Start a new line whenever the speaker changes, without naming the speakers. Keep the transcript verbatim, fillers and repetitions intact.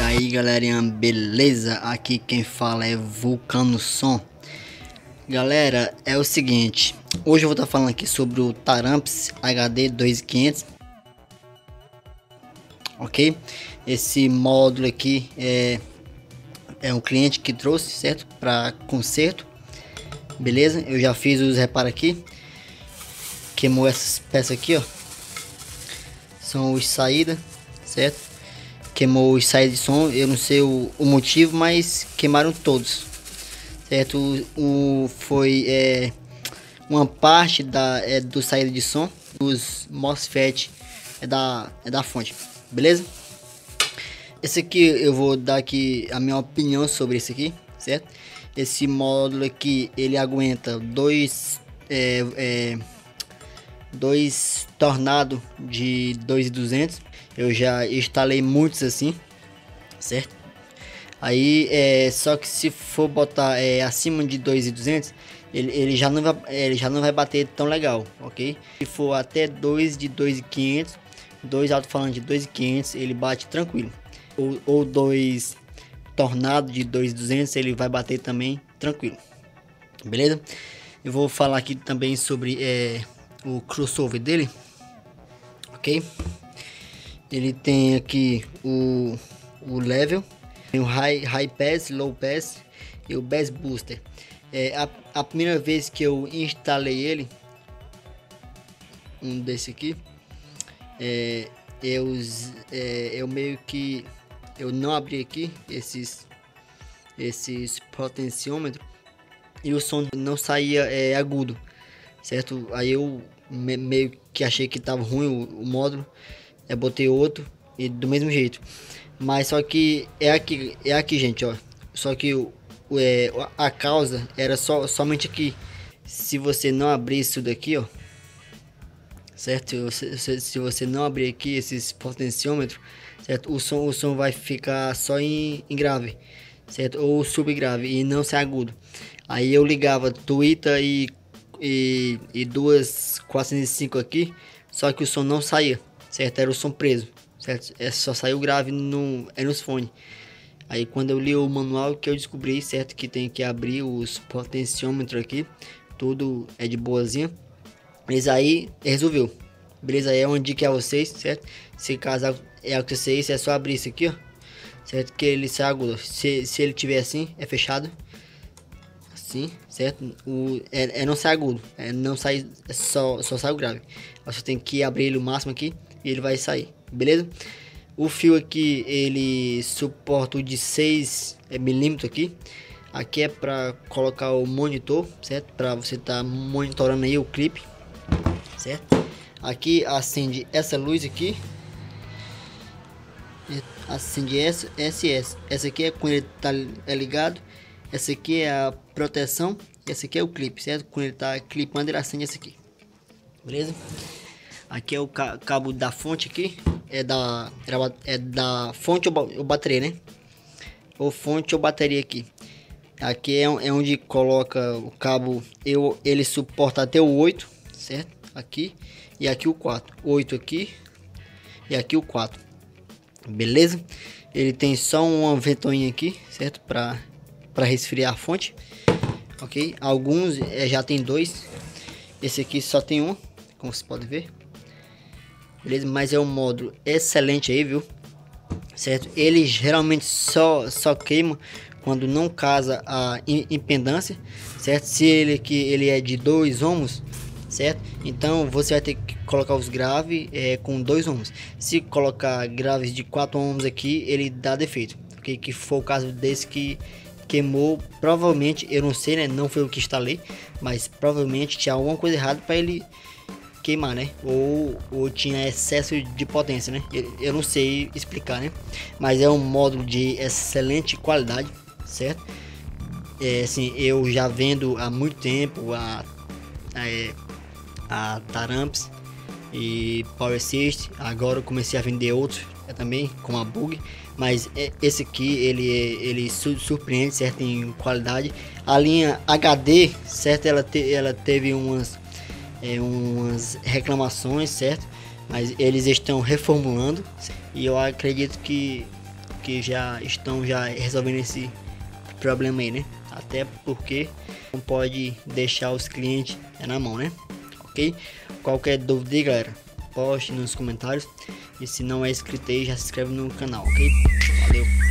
aí galerinha, beleza? Aqui quem fala é Vulcano Som. Galera, é o seguinte, hoje eu vou estar falando aqui sobre o Taramps H D dois mil e quinhentos. Ok? Esse módulo aqui é, é um cliente que trouxe, certo? Para conserto. Beleza? Eu já fiz os reparos aqui. Queimou essas peças aqui, ó. São os saídas, certo? Queimou os saídas de som, eu não sei o, o motivo, mas queimaram todos, certo? O, o foi é, uma parte da é, do saída de som, os MOSFET é da é da fonte, beleza? Esse aqui eu vou dar aqui a minha opinião sobre esse aqui, certo? Esse módulo aqui ele aguenta dois é, é, dois tornado de dois mil e duzentos. Eu já instalei muitos assim, certo? Aí é só que se for botar é, acima de dois mil e duzentos, ele, ele já não vai ele já não vai bater tão legal, ok? Se for até dois de dois mil e quinhentos, dois alto-falantes de dois mil e quinhentos, ele bate tranquilo. Ou, ou dois tornado de dois mil e duzentos, ele vai bater também tranquilo, beleza? Eu vou falar aqui também sobre é, o crossover dele, ok? Ele tem aqui o, o level, tem o high, high pass, low pass e o bass booster. É, a, a primeira vez que eu instalei ele, um desse aqui, é, eu, é, eu meio que eu não abri aqui esses esses potenciômetros e o som não saía é, agudo, certo? Aí eu me, meio que achei que tava ruim o, o módulo. Eu botei outro e do mesmo jeito, mas só que é aqui, é aqui, gente, ó. Só que o, o é, a causa era só somente aqui. Se você não abrir isso daqui, ó, certo? Se, se, se você não abrir aqui esses potenciômetros, certo? O som, o som vai ficar só em, em grave, certo? Ou subgrave e não ser agudo. Aí eu ligava Twitter e, e, e duas quatrocentos e cinco aqui, só que o som não saía. Certo, era o som preso, certo? É só saiu grave no é nos fones. Aí quando eu li o manual que eu descobri, certo, que tem que abrir os potenciômetros aqui, tudo é de boazinha. Mas aí resolveu, beleza? Aí é uma dica a vocês, certo? Se caso é acontecer isso, é só abrir isso aqui, ó, certo? Que ele sai agudo. Se, se ele tiver assim, é fechado, assim, certo? O é, é não sai agudo, é não sai, é só só sai o grave. Você tem que abrir ele o máximo aqui e ele vai sair, beleza? O fio aqui ele suporta o de seis milímetros aqui. Aqui é para colocar o monitor, certo? Para você estar tá monitorando aí o clipe, certo? Aqui acende essa luz aqui, acende essa, essa e essa. Essa aqui é quando ele tá é ligado. Essa aqui é a proteção. Essa aqui é o clipe, certo? Quando ele tá clipando, ele acende essa aqui, beleza? Aqui é o cabo da fonte aqui, é da é da fonte ou bateria, né? Ou fonte ou bateria aqui. Aqui é, é onde coloca o cabo, eu ele suporta até o oito, certo? Aqui e aqui o quatro, oito aqui e aqui o quatro. Beleza? Ele tem só uma ventoinha aqui, certo? Para para resfriar a fonte. OK? Alguns é, já tem dois. Esse aqui só tem um, como vocês podem ver. Beleza? Mas é um módulo excelente aí, viu? Certo? Ele geralmente só só queima quando não casa a impedância, certo? Se ele aqui ele é de dois ohms, certo? Então você vai ter que colocar os graves é, com dois ohms. Se colocar graves de quatro ohms aqui, ele dá defeito. OK? Que foi o caso desse que queimou, provavelmente, eu não sei, né? Não foi o que instalei, mas provavelmente tinha alguma coisa errada para ele queimar, né? Ou, ou tinha excesso de potência, né? Eu, eu não sei explicar, né? Mas é um módulo de excelente qualidade, certo? É, assim, eu já vendo há muito tempo a, a, a Taramps e Power Assist. Agora eu comecei a vender outros é, também com a Bug, mas é, esse aqui ele ele surpreende, certo, em qualidade. A linha H D, certo, ela te, ela teve umas é, umas reclamações, certo, mas eles estão reformulando e eu acredito que que já estão já resolvendo esse problema aí, né? Até porque não pode deixar os clientes na mão, né? Ok? Qualquer dúvida aí, galera, poste nos comentários. E se não é inscrito aí, já se inscreve no canal, ok? Valeu!